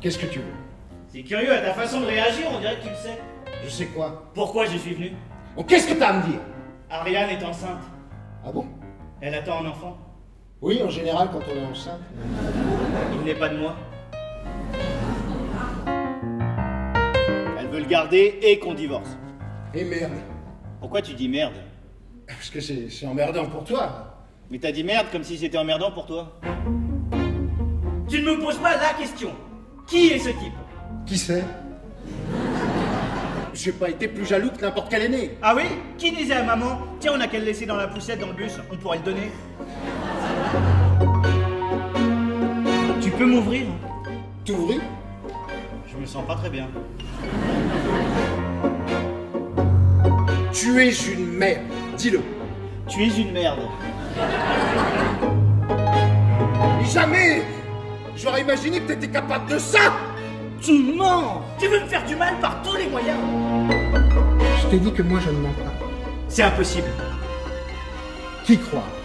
Qu'est-ce que tu veux? C'est curieux, à ta façon de réagir, on dirait que tu le sais. Je sais quoi? Pourquoi je suis venu? Bon, qu'est-ce que t'as à me dire? Ariane est enceinte. Ah bon? Elle attend un enfant. Oui, en général, quand on est enceinte. Il n'est pas de moi. Elle veut le garder et qu'on divorce. Et merde. Pourquoi tu dis merde? Parce que c'est emmerdant pour toi. Mais t'as dit merde comme si c'était emmerdant pour toi. Tu ne me poses pas la question. Qui est ce type? Qui c'est? J'ai pas été plus jaloux que n'importe quel aîné. Ah oui? Qui disait à maman, tiens, on a qu'à le laisser dans la poussette dans le bus, on pourrait le donner? Tu peux m'ouvrir? T'ouvrir? Je me sens pas très bien. Tu es une merde, dis-le. Tu es une merde. Jamais j'aurais imaginé que t'étais capable de ça. Tu mens! Tu veux me faire du mal par tous les moyens! Je t'ai dit que moi je ne mens pas. C'est impossible. Qui croit?